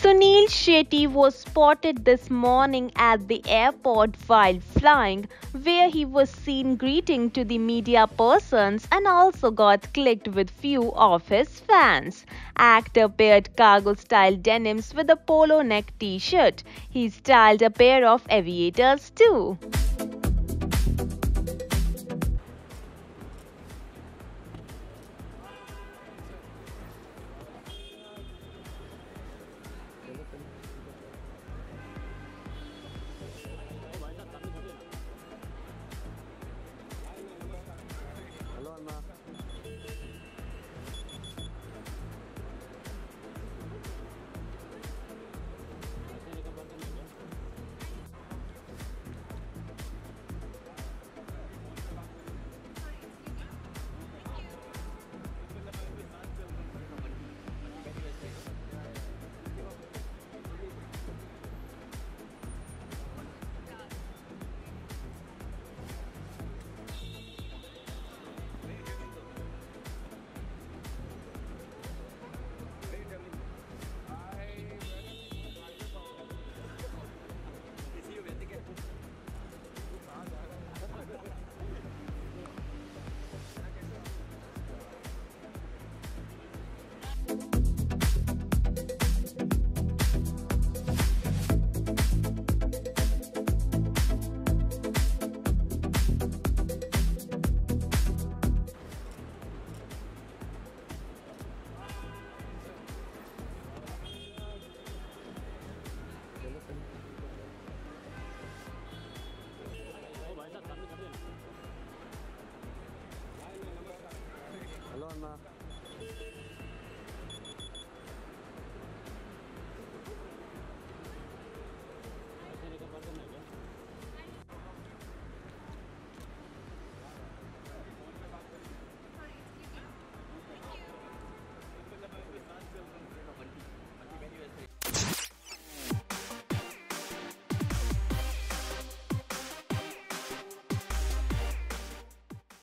Suniel Shetty was spotted this morning at the airport while flying, where he was seen greeting to the media persons and also got clicked with few of his fans. Actor paired cargo-style denims with a polo neck t-shirt. He styled a pair of aviators too.